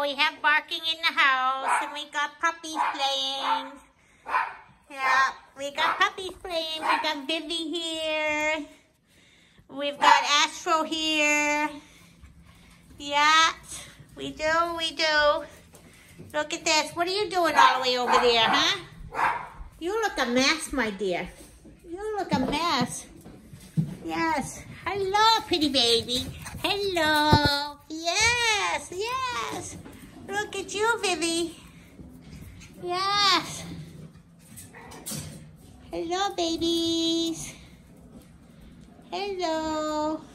we have barking in the house, and we got puppies playing. Yeah, we got puppies playing. We got Vivi here. We've got Astro here. Yeah, we do. Look at this. What are you doing all the way over there, huh? You look a mess, my dear. You look a mess. Yes. Hello, pretty baby. Hello. Yes, yes. Look at you, Vivi. Yes. Hello, babies. Hello.